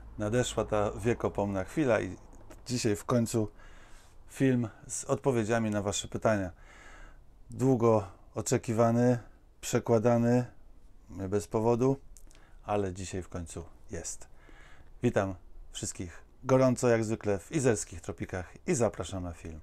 Nadeszła ta wiekopomna chwila i dzisiaj w końcu film z odpowiedziami na Wasze pytania. Długo oczekiwany, przekładany, nie bez powodu, ale dzisiaj w końcu jest. Witam wszystkich gorąco jak zwykle w izerskich tropikach i zapraszam na film.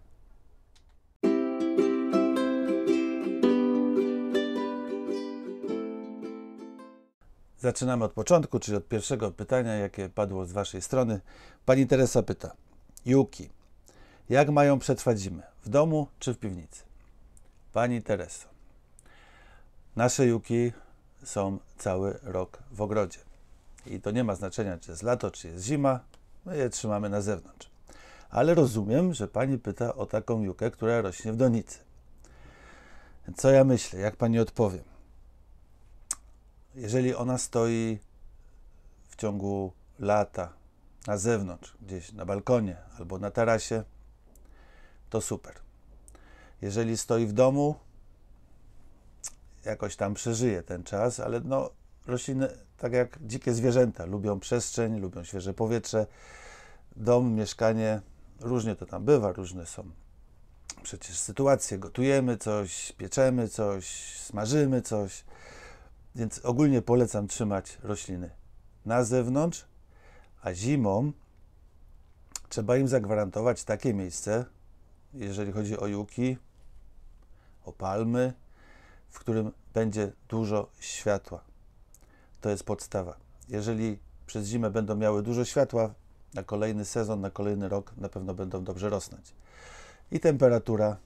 Zaczynamy od początku, czyli od pierwszego pytania, jakie padło z Waszej strony. Pani Teresa pyta: Juki, jak mają przetrwać zimę? W domu czy w piwnicy? Pani Tereso, nasze juki są cały rok w ogrodzie. I to nie ma znaczenia, czy jest lato, czy jest zima. My je trzymamy na zewnątrz. Ale rozumiem, że Pani pyta o taką jukę, która rośnie w donicy. Co ja myślę? Jak Pani odpowiem? Jeżeli ona stoi w ciągu lata na zewnątrz, gdzieś na balkonie albo na tarasie, to super. Jeżeli stoi w domu, jakoś tam przeżyje ten czas, ale no, rośliny, tak jak dzikie zwierzęta, lubią przestrzeń, lubią świeże powietrze. Dom, mieszkanie, różnie to tam bywa, różne są przecież sytuacje. Gotujemy coś, pieczemy coś, smażymy coś. Więc ogólnie polecam trzymać rośliny na zewnątrz, a zimą trzeba im zagwarantować takie miejsce, jeżeli chodzi o juki, o palmy, w którym będzie dużo światła. To jest podstawa. Jeżeli przez zimę będą miały dużo światła, na kolejny sezon, na kolejny rok na pewno będą dobrze rosnąć. I temperatura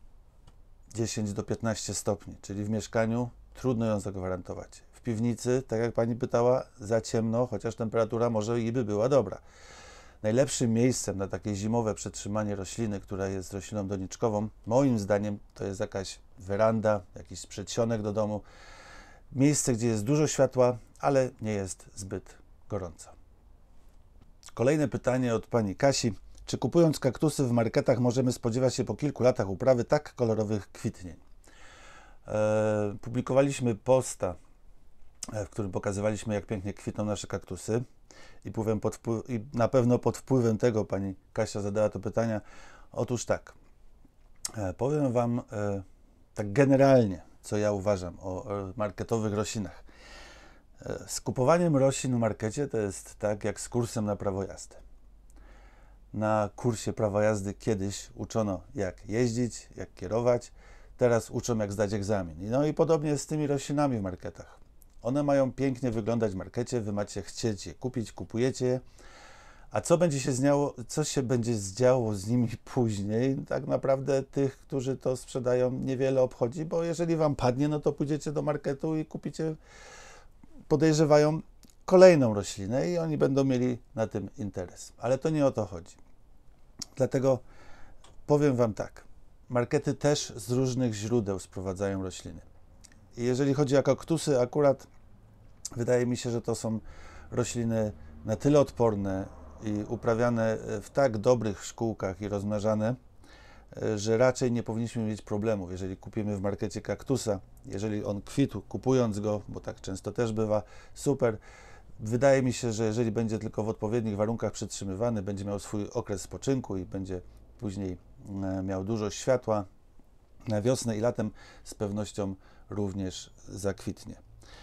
10 do 15 stopni, czyli w mieszkaniu trudno ją zagwarantować. W piwnicy, tak jak Pani pytała, za ciemno, chociaż temperatura może i by była dobra. Najlepszym miejscem na takie zimowe przetrzymanie rośliny, która jest rośliną doniczkową, moim zdaniem, to jest jakaś weranda, jakiś przedsionek do domu. Miejsce, gdzie jest dużo światła, ale nie jest zbyt gorąco. Kolejne pytanie od Pani Kasi. Czy kupując kaktusy w marketach możemy spodziewać się po kilku latach uprawy tak kolorowych kwitnień? Publikowaliśmy posta, w którym pokazywaliśmy, jak pięknie kwitną nasze kaktusy i na pewno pod wpływem tego Pani Kasia zadała to pytania. Otóż tak, powiem Wam tak generalnie, co ja uważam o marketowych roślinach. Z kupowaniem roślin w markecie to jest tak jak z kursem na prawo jazdy. Na kursie prawa jazdy kiedyś uczono, jak jeździć, jak kierować, teraz uczą, jak zdać egzamin. No i podobnie jest z tymi roślinami w marketach. One mają pięknie wyglądać w markecie, wy macie chcieć je kupić, kupujecie je, a co się będzie działo z nimi później, tak naprawdę tych, którzy to sprzedają, niewiele obchodzi, bo jeżeli wam padnie, no to pójdziecie do marketu i kupicie, podejrzewają, kolejną roślinę i oni będą mieli na tym interes. Ale to nie o to chodzi. Dlatego powiem Wam tak, markety też z różnych źródeł sprowadzają rośliny. I jeżeli chodzi o kaktusy, akurat wydaje mi się, że to są rośliny na tyle odporne i uprawiane w tak dobrych szkółkach i rozmnażane, że raczej nie powinniśmy mieć problemu. Jeżeli kupimy w markecie kaktusa, jeżeli on kwitł, kupując go, bo tak często też bywa, super. Wydaje mi się, że jeżeli będzie tylko w odpowiednich warunkach przetrzymywany, będzie miał swój okres spoczynku i będzie później miał dużo światła, na wiosnę i latem z pewnością również zakwitnie.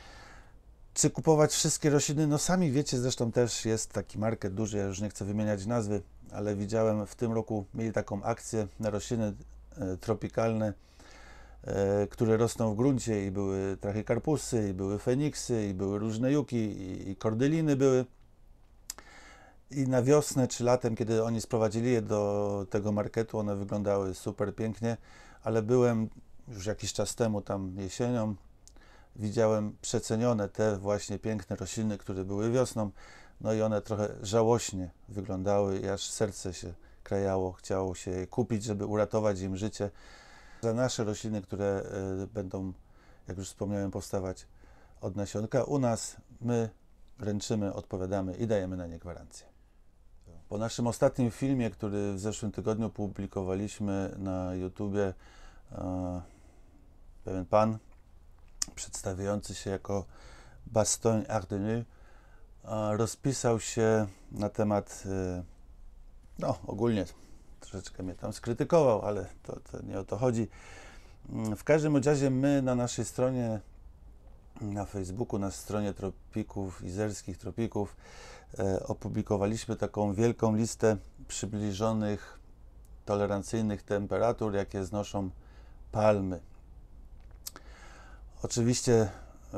Czy kupować wszystkie rośliny? No sami wiecie, zresztą też jest taki market duży, ja już nie chcę wymieniać nazwy, ale widziałem w tym roku, mieli taką akcję na rośliny tropikalne, które rosną w gruncie i były trachycarpusy, i były feniksy, i były różne juki, i kordyliny były. I na wiosnę czy latem, kiedy oni sprowadzili je do tego marketu, one wyglądały super pięknie, ale byłem już jakiś czas temu, tam jesienią, widziałem przecenione te właśnie piękne rośliny, które były wiosną, no i one trochę żałośnie wyglądały i aż serce się krajało, chciało się je kupić, żeby uratować im życie. Za nasze rośliny, które będą, jak już wspomniałem, powstawać od nasionka, u nas my ręczymy, odpowiadamy i dajemy na nie gwarancję. Po naszym ostatnim filmie, który w zeszłym tygodniu publikowaliśmy na YouTubie, pewien pan przedstawiający się jako Bastogne Ardennais rozpisał się na temat, no ogólnie troszeczkę mnie tam skrytykował, ale to nie o to chodzi. W każdym razie my na naszej stronie, na Facebooku, na stronie tropików, izerskich tropików, opublikowaliśmy taką wielką listę przybliżonych, tolerancyjnych temperatur, jakie znoszą palmy. Oczywiście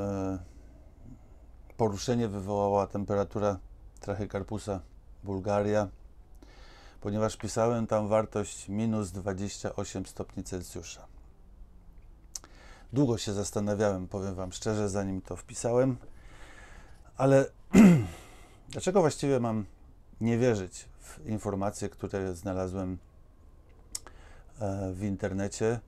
poruszenie wywołała temperatura Trachycarpusa Bulgaria, ponieważ pisałem tam wartość minus 28 stopni Celsjusza. Długo się zastanawiałem, powiem Wam szczerze, zanim to wpisałem, ale dlaczego właściwie mam nie wierzyć w informacje, które znalazłem w internecie?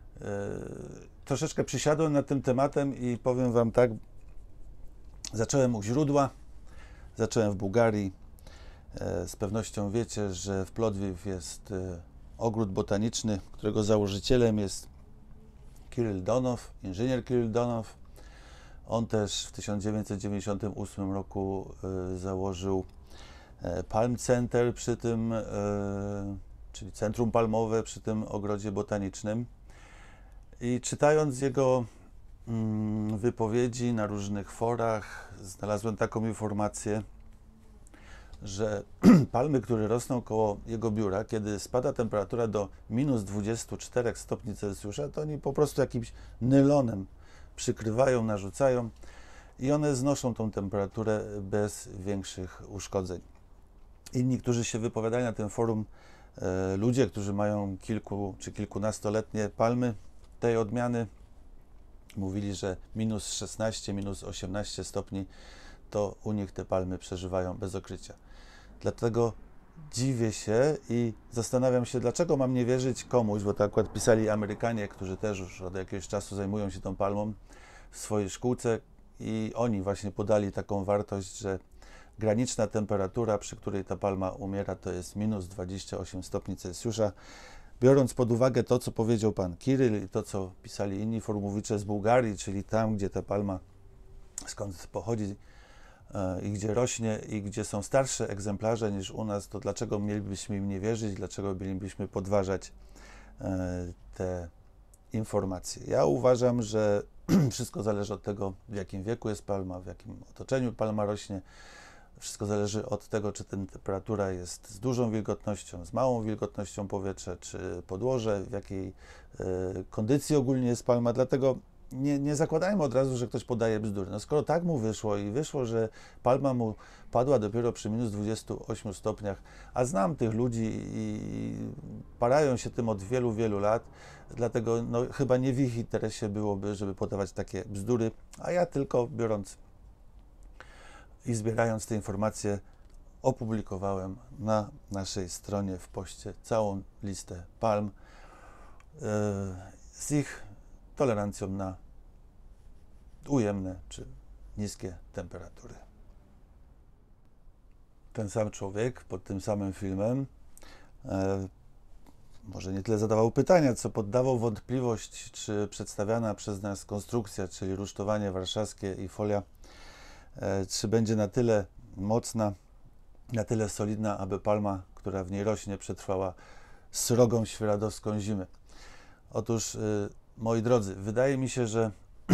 Troszeczkę przysiadłem nad tym tematem i powiem Wam tak, zacząłem u źródła, zacząłem w Bułgarii. Z pewnością wiecie, że w Plodwiw jest ogród botaniczny, którego założycielem jest Kirill Donow, inżynier Kirill Donow. On też w 1998 roku założył Palm Center przy tym, czyli centrum palmowe przy tym ogrodzie botanicznym. I czytając jego wypowiedzi na różnych forach, znalazłem taką informację, że palmy, które rosną koło jego biura, kiedy spada temperatura do minus 24 stopni Celsjusza, to oni po prostu jakimś nylonem przykrywają, narzucają i one znoszą tą temperaturę bez większych uszkodzeń. Inni, którzy się wypowiadali na tym forum, ludzie, którzy mają kilku czy kilkunastoletnie palmy tej odmiany, mówili, że minus 16, minus 18 stopni to u nich te palmy przeżywają bez okrycia. Dlatego dziwię się i zastanawiam się, dlaczego mam nie wierzyć komuś, bo to akurat pisali Amerykanie, którzy też już od jakiegoś czasu zajmują się tą palmą w swojej szkółce i oni właśnie podali taką wartość, że graniczna temperatura, przy której ta palma umiera, to jest minus 28 stopni Celsjusza. Biorąc pod uwagę to, co powiedział pan Kiryl i to, co pisali inni formułowicze z Bułgarii, czyli tam, gdzie ta palma, skąd pochodzi i gdzie rośnie i gdzie są starsze egzemplarze niż u nas, to dlaczego mielibyśmy im nie wierzyć, dlaczego mielibyśmy podważać te informacje? Ja uważam, że wszystko zależy od tego, w jakim wieku jest palma, w jakim otoczeniu palma rośnie. Wszystko zależy od tego, czy temperatura jest z dużą wilgotnością, z małą wilgotnością powietrza, czy podłoże, w jakiej kondycji ogólnie jest palma. Dlatego nie zakładajmy od razu, że ktoś podaje bzdury. No skoro tak mu wyszło i wyszło, że palma mu padła dopiero przy minus 28 stopniach, a znam tych ludzi i parają się tym od wielu, wielu lat, dlatego no, chyba nie w ich interesie byłoby, żeby podawać takie bzdury, a ja tylko biorąc i zbierając te informacje opublikowałem na naszej stronie w poście całą listę palm z ich tolerancją na ujemne czy niskie temperatury. Ten sam człowiek pod tym samym filmem może nie tyle zadawał pytania, co poddawał wątpliwość, czy przedstawiana przez nas konstrukcja, czyli rusztowanie warszawskie i folia, czy będzie na tyle mocna, na tyle solidna, aby palma, która w niej rośnie, przetrwała srogą świeradowską zimę. Otóż, moi drodzy, wydaje mi się, że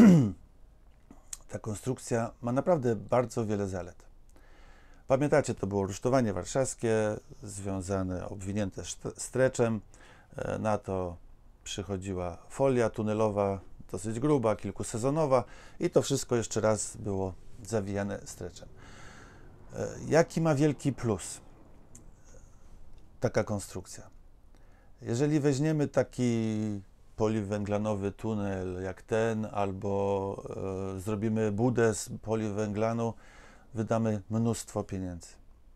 ta konstrukcja ma naprawdę bardzo wiele zalet. Pamiętacie, to było rusztowanie warszawskie, związane, obwinięte streczem. Na to przychodziła folia tunelowa, dosyć gruba, kilkusezonowa i to wszystko jeszcze raz było zawijane streczem. Jaki ma wielki plus taka konstrukcja? Jeżeli weźmiemy taki poliwęglanowy tunel jak ten, albo zrobimy budę z poliwęglanu, wydamy mnóstwo pieniędzy.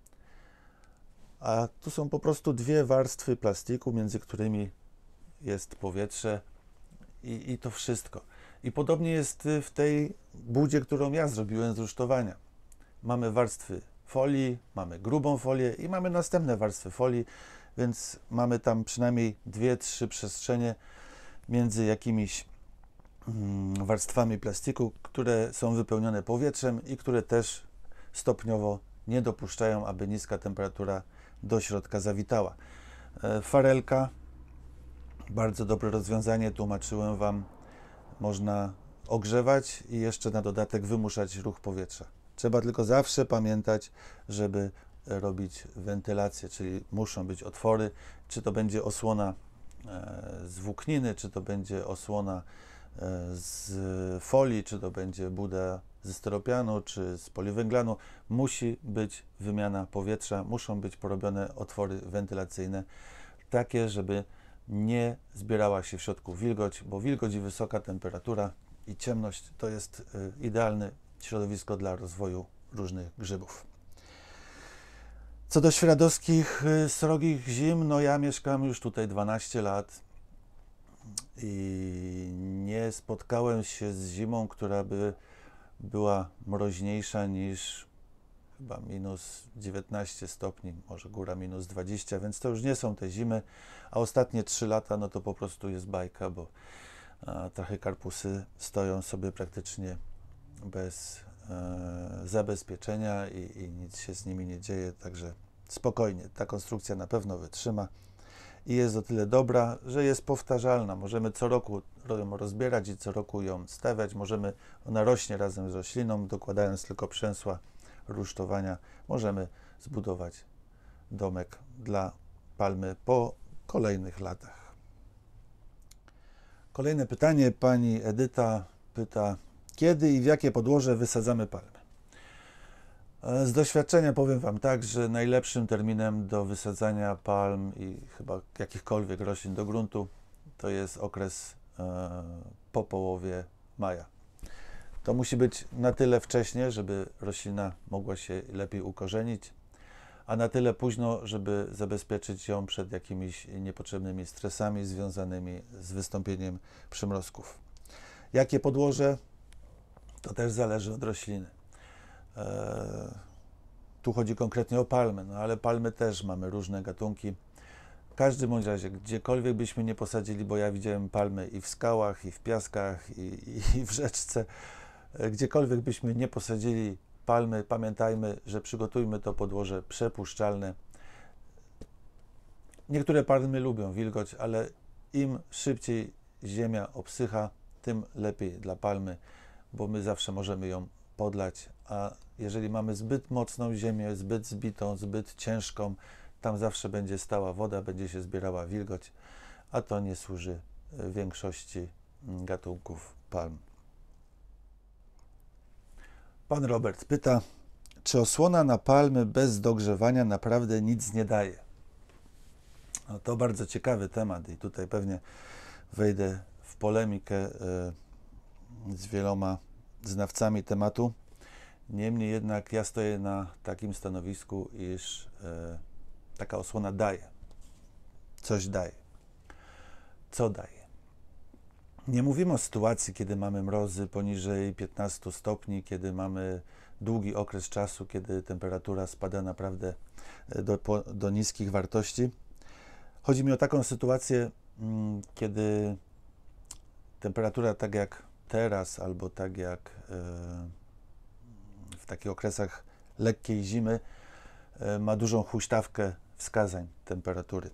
A tu są po prostu dwie warstwy plastiku, między którymi jest powietrze i to wszystko. I podobnie jest w tej budzie, którą ja zrobiłem z rusztowania. Mamy warstwy folii, mamy grubą folię i mamy następne warstwy folii, więc mamy tam przynajmniej 2-3 przestrzenie między jakimiś warstwami plastiku, które są wypełnione powietrzem i które też stopniowo nie dopuszczają, aby niska temperatura do środka zawitała. Farelka, bardzo dobre rozwiązanie, tłumaczyłem Wam, można ogrzewać i jeszcze na dodatek wymuszać ruch powietrza. Trzeba tylko zawsze pamiętać, żeby robić wentylację, czyli muszą być otwory, czy to będzie osłona z włókniny, czy to będzie osłona z folii, czy to będzie buda ze styropianu, czy z poliwęglanu. Musi być wymiana powietrza, muszą być porobione otwory wentylacyjne, takie, żeby nie zbierała się w środku wilgoć, bo wilgoć i wysoka temperatura i ciemność to jest idealne środowisko dla rozwoju różnych grzybów. Co do świeradowskich srogich zim, no ja mieszkam już tutaj 12 lat i nie spotkałem się z zimą, która by była mroźniejsza niż chyba minus 19 stopni, może góra minus 20, więc to już nie są te zimy, a ostatnie 3 lata no to po prostu jest bajka, bo trochę karpusy stoją sobie praktycznie bez zabezpieczenia i nic się z nimi nie dzieje, także spokojnie, ta konstrukcja na pewno wytrzyma i jest o tyle dobra, że jest powtarzalna. Możemy co roku ją rozbierać i co roku ją stawiać. Ona rośnie razem z rośliną, dokładając tylko przęsła rusztowania. Możemy zbudować domek dla palmy po kolejnych latach. Kolejne pytanie. Pani Edyta pyta, kiedy i w jakie podłoże wysadzamy palmy? Z doświadczenia powiem Wam tak, że najlepszym terminem do wysadzania palm i chyba jakichkolwiek roślin do gruntu to jest okres po połowie maja. To musi być na tyle wcześnie, żeby roślina mogła się lepiej ukorzenić, a na tyle późno, żeby zabezpieczyć ją przed jakimiś niepotrzebnymi stresami związanymi z wystąpieniem przymrozków. Jakie podłoże? To też zależy od rośliny. Tu chodzi konkretnie o palmy, no ale palmy też mamy różne gatunki. W każdym bądź razie, gdziekolwiek byśmy nie posadzili, bo ja widziałem palmy i w skałach, i w piaskach, i w rzeczce, gdziekolwiek byśmy nie posadzili palmy, pamiętajmy, że przygotujmy to podłoże przepuszczalne. Niektóre palmy lubią wilgoć, ale im szybciej ziemia obsycha, tym lepiej dla palmy, bo my zawsze możemy ją podlać, a jeżeli mamy zbyt mocną ziemię, zbyt zbitą, zbyt ciężką, tam zawsze będzie stała woda, będzie się zbierała wilgoć, a to nie służy większości gatunków palm. Pan Robert pyta, czy osłona na palmy bez dogrzewania naprawdę nic nie daje? No to bardzo ciekawy temat i tutaj pewnie wejdę w polemikę z wieloma znawcami tematu. Niemniej jednak ja stoję na takim stanowisku, iż taka osłona daje. Coś daje. Co daje? Nie mówimy o sytuacji, kiedy mamy mrozy poniżej 15 stopni, kiedy mamy długi okres czasu, kiedy temperatura spada naprawdę do niskich wartości. Chodzi mi o taką sytuację, kiedy temperatura tak jak teraz, albo tak jak w takich okresach lekkiej zimy, ma dużą huśtawkę wskazań temperatury.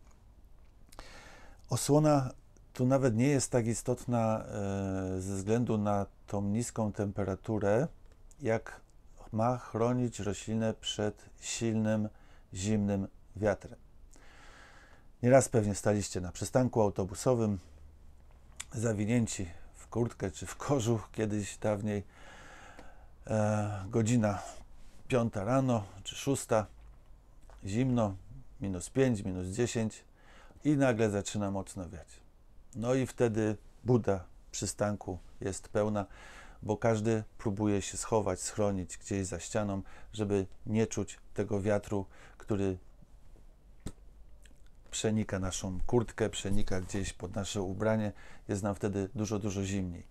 Osłona tu nawet nie jest tak istotna ze względu na tą niską temperaturę, jak ma chronić roślinę przed silnym, zimnym wiatrem. Nieraz pewnie staliście na przystanku autobusowym, zawinięci w kurtkę czy w kożuch, kiedyś dawniej, godzina 5 rano czy 6, zimno, -5, -10 i nagle zaczyna mocno wiać. No i wtedy buda przystanku jest pełna, bo każdy próbuje się schować, schronić gdzieś za ścianą, żeby nie czuć tego wiatru, który przenika naszą kurtkę, przenika gdzieś pod nasze ubranie, jest nam wtedy dużo, dużo zimniej.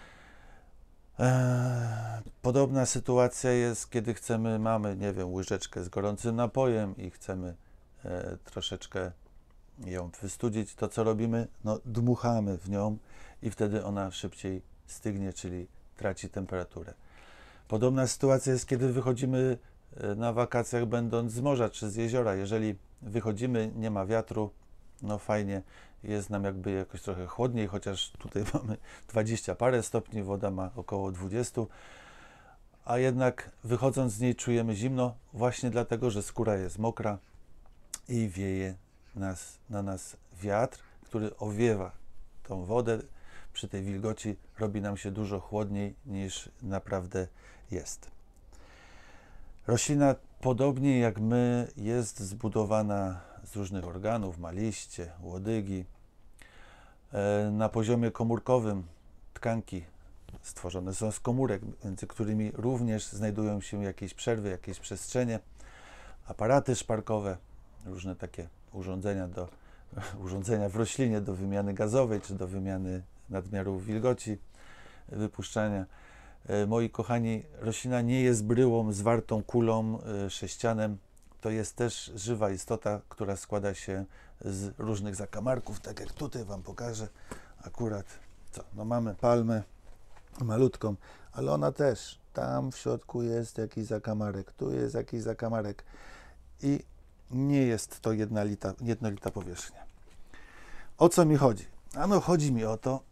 Podobna sytuacja jest, kiedy mamy, nie wiem, łyżeczkę z gorącym napojem i chcemy troszeczkę ją wystudzić. To co robimy? No, dmuchamy w nią i wtedy ona szybciej stygnie, czyli traci temperaturę. Podobna sytuacja jest, kiedy wychodzimy na wakacjach, będąc z morza czy z jeziora. Jeżeli wychodzimy, nie ma wiatru, no fajnie, jest nam jakby jakoś trochę chłodniej, chociaż tutaj mamy 20 parę stopni, woda ma około 20, a jednak wychodząc z niej czujemy zimno, właśnie dlatego, że skóra jest mokra i wieje na nas wiatr, który owiewa tą wodę. Przy tej wilgoci robi nam się dużo chłodniej niż naprawdę jest. Roślina, podobnie jak my, jest zbudowana z różnych organów, ma liście, łodygi. Na poziomie komórkowym tkanki stworzone są z komórek, między którymi również znajdują się jakieś przerwy, jakieś przestrzenie, aparaty szparkowe, różne takie urządzenia w roślinie do wymiany gazowej czy do wymiany nadmiaru wilgoci, wypuszczania. Moi kochani, roślina nie jest bryłą zwartą kulą, sześcianem. To jest też żywa istota, która składa się z różnych zakamarków, tak jak tutaj Wam pokażę. Akurat, no mamy palmę malutką, ale ona też, tam w środku jest jakiś zakamarek, tu jest jakiś zakamarek i nie jest to jednolita powierzchnia. O co mi chodzi? Ano chodzi mi o to,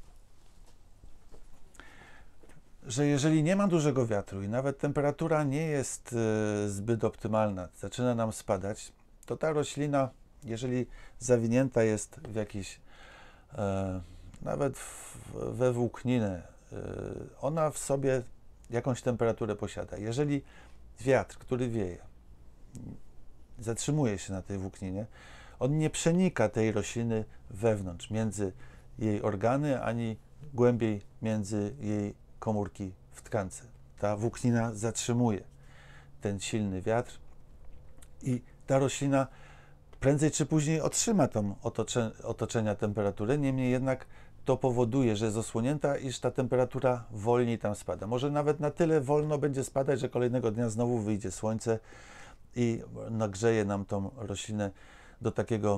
że jeżeli nie ma dużego wiatru i nawet temperatura nie jest zbyt optymalna, zaczyna nam spadać, to ta roślina, jeżeli zawinięta jest w jakiś, nawet we włókninę, ona w sobie jakąś temperaturę posiada. Jeżeli wiatr, który wieje, zatrzymuje się na tej włókninie, on nie przenika tej rośliny wewnątrz, między jej organy, ani głębiej między jej komórki w tkance. Ta włóknina zatrzymuje ten silny wiatr i ta roślina prędzej czy później otrzyma tą otoczenia temperaturę, niemniej jednak to powoduje, że jest osłonięta, iż ta temperatura wolniej tam spada. Może nawet na tyle wolno będzie spadać, że kolejnego dnia znowu wyjdzie słońce i nagrzeje nam tą roślinę do takiego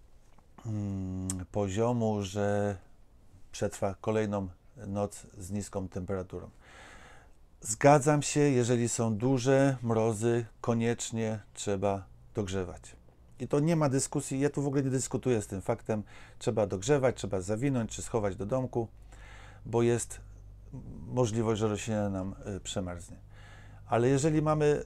poziomu, że przetrwa kolejną noc z niską temperaturą. Zgadzam się, jeżeli są duże mrozy, koniecznie trzeba dogrzewać. I to nie ma dyskusji, ja tu w ogóle nie dyskutuję z tym faktem, trzeba dogrzewać, trzeba zawinąć czy schować do domku, bo jest możliwość, że roślina nam przemarznie. Ale jeżeli mamy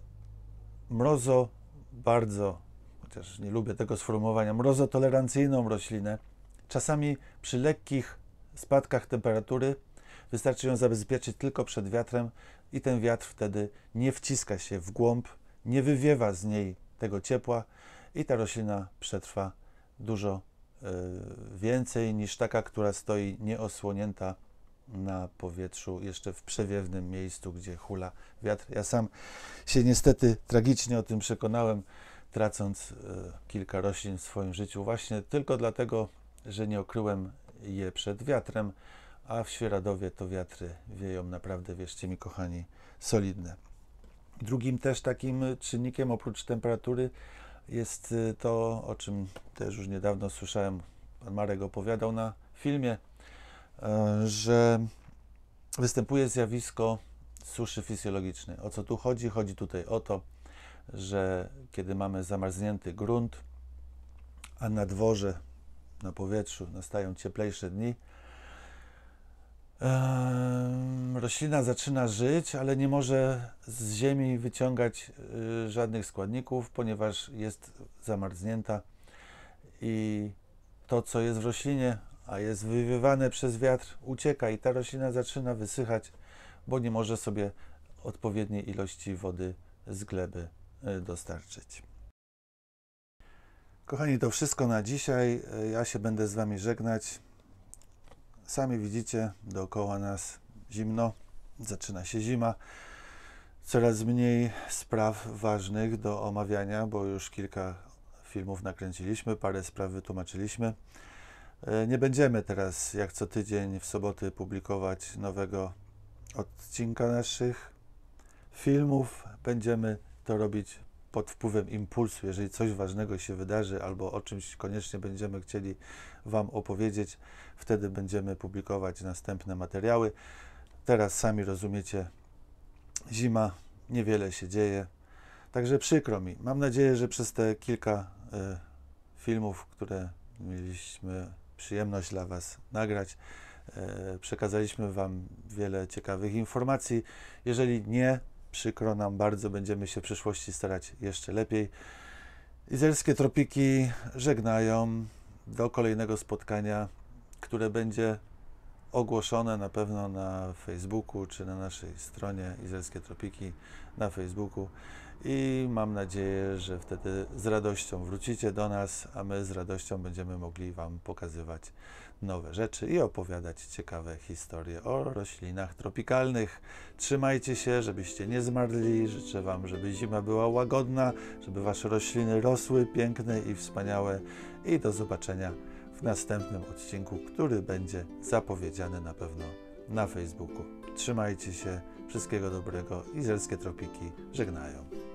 chociaż nie lubię tego sformułowania, mrozotolerancyjną roślinę, czasami przy lekkich spadkach temperatury wystarczy ją zabezpieczyć tylko przed wiatrem i ten wiatr wtedy nie wciska się w głąb, nie wywiewa z niej tego ciepła i ta roślina przetrwa dużo więcej niż taka, która stoi nieosłonięta na powietrzu, jeszcze w przewiewnym miejscu, gdzie hula wiatr. Ja sam się niestety tragicznie o tym przekonałem, tracąc kilka roślin w swoim życiu właśnie tylko dlatego, że nie okryłem je przed wiatrem, a w Świeradowie to wiatry wieją naprawdę, wierzcie mi kochani, solidne. Drugim też takim czynnikiem oprócz temperatury jest to, o czym też już niedawno słyszałem, pan Marek opowiadał na filmie, że występuje zjawisko suszy fizjologicznej. O co tu chodzi? Chodzi tutaj o to, że kiedy mamy zamarznięty grunt, a na dworze, na powietrzu nastają cieplejsze dni, roślina zaczyna żyć, ale nie może z ziemi wyciągać żadnych składników, ponieważ jest zamarznięta i to, co jest w roślinie, a jest wywiewane przez wiatr, ucieka i ta roślina zaczyna wysychać, bo nie może sobie odpowiedniej ilości wody z gleby dostarczyć. Kochani, to wszystko na dzisiaj. Ja się będę z Wami żegnać. Sami widzicie, dookoła nas zimno, zaczyna się zima. Coraz mniej spraw ważnych do omawiania, bo już kilka filmów nakręciliśmy, parę spraw wytłumaczyliśmy. Nie będziemy teraz, jak co tydzień w soboty, publikować nowego odcinka naszych filmów. Będziemy to robić pod wpływem impulsu. Jeżeli coś ważnego się wydarzy albo o czymś koniecznie będziemy chcieli Wam opowiedzieć, wtedy będziemy publikować następne materiały. Teraz sami rozumiecie, Zima, niewiele się dzieje, także przykro mi. Mam nadzieję, że przez te kilka filmów, które mieliśmy przyjemność dla Was nagrać, przekazaliśmy Wam wiele ciekawych informacji. Jeżeli nie, przykro nam bardzo, będziemy się w przyszłości starać jeszcze lepiej. Izerskie Tropiki żegnają do kolejnego spotkania, które będzie ogłoszone na pewno na Facebooku czy na naszej stronie Izerskie Tropiki na Facebooku i mam nadzieję, że wtedy z radością wrócicie do nas, a my z radością będziemy mogli Wam pokazywać nowe rzeczy i opowiadać ciekawe historie o roślinach tropikalnych. Trzymajcie się, żebyście nie zmarli. Życzę Wam, żeby zima była łagodna, żeby Wasze rośliny rosły piękne i wspaniałe i do zobaczenia w następnym odcinku, który będzie zapowiedziany na pewno na Facebooku. Trzymajcie się, wszystkiego dobrego. Izerskie Tropiki żegnają.